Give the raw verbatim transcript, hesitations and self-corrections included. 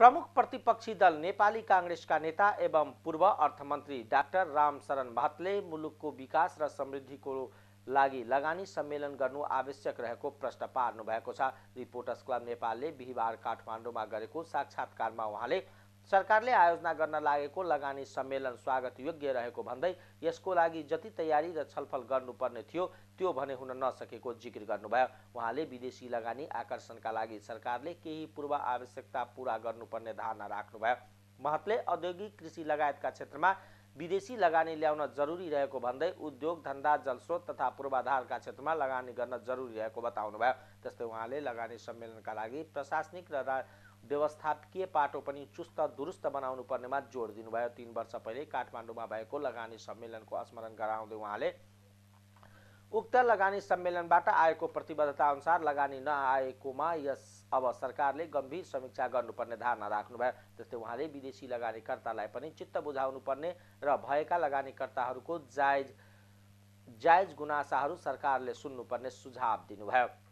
प्रमुख प्रतिपक्षी दल नेपाली कांग्रेसका नेता एवं पूर्व अर्थमन्त्री डाक्टर रामशरण महतले मुलुकको विकास र समृद्धिको लागि लगानी सम्मेलन गर्नु आवश्यक रहेको प्रश्न पार्नु भएको छ। रिपोर्टर्स क्लब नेपालले बिहीबार काठमाडौँमा गरेको साक्षात्कारमा उहाँले सरकारले आयोजना गर्न लागेको लगानी सम्मेलन स्वागत योग्य रहेको भन्दै यसको लागि जति तयारी र छलफल गर्नुपर्ने थियो त्यो भने हुन नसकेको जिकिर गर्नुभयो। उहाँले विदेशी लगानी आकर्षणका लागि सरकारले केही पूर्व आवश्यकता पूरा गर्नुपर्ने धारणा राख्नुभयो। महतले औद्योगिक कृषि लगायतका क्षेत्रमा विदेशी लगानी ल्याउन जरुरी रहेको भन्दै उद्योग धन्दा जलस्रोत तथा पूर्वाधारका क्षेत्रमा लगानी गर्न जरुरी रहेको बताउनुभयो। त्यस्तै उहाँले लगानी सम्मेलनका लागि प्रशासनिक र व्यवस्थापकीय पाटो पनि चुस्त दुरुस्त बनाउनु पर्नेमा जोड दिनुभयो। तीन वर्ष पहिले काठमाडौँमा भएको लगानी सम्मेलनको स्मरण गराउँदै उहाँले उक्त लगानी सम्मेलनबाट आएको प्रतिबद्धता अनुसार लगानी नआएकोमा यस अब सरकारले गम्भीर समीक्षा गर्नुपर्ने धारणा राख्नुभयो। त्यस्तै उहाँले विदेशी लगानीकर्तालाई पनि चित्त बुझाउनु पर्ने र भएका लगानीकर्ताहरूको जायज जायज गुनासाहरू सरकारले सुन्नुपर्ने सुझाव दिनुभयो।